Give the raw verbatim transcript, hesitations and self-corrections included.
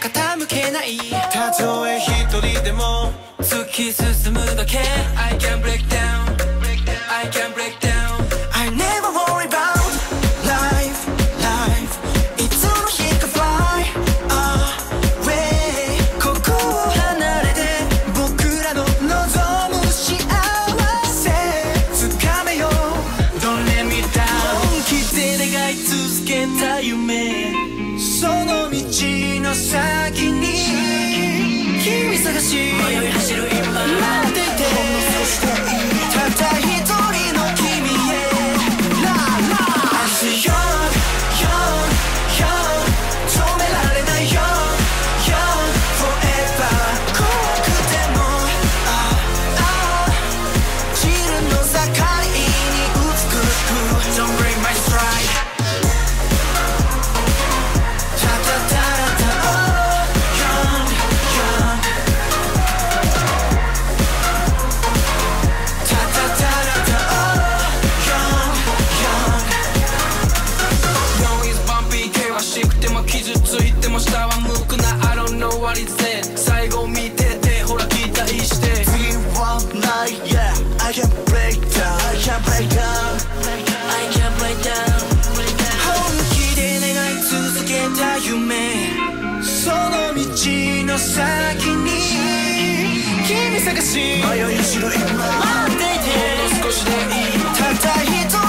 傾けない。 たとえ一人でも突き進むだけ。 I can break down I can break down I never worry about life, life いつの日か fly away ここを離れて僕らの望む幸せ掴めよ Don't let me down 本気で願い続けた夢、 その道の先に君探し迷い走る今待っていてほんの少しでいいたった一人の君へ La la I'm young, young, young 止められない Young, young forever 怖くてもああ自分の境に美しく Don't break my stride傷ついても下は向くな I don't know what it said 最後見ててほら期待して We want night, yeah I can break down I can break down I can break down 本気で願い続けた夢その道の先に君探し迷い知る今待っていてほんの少しでいいたった一人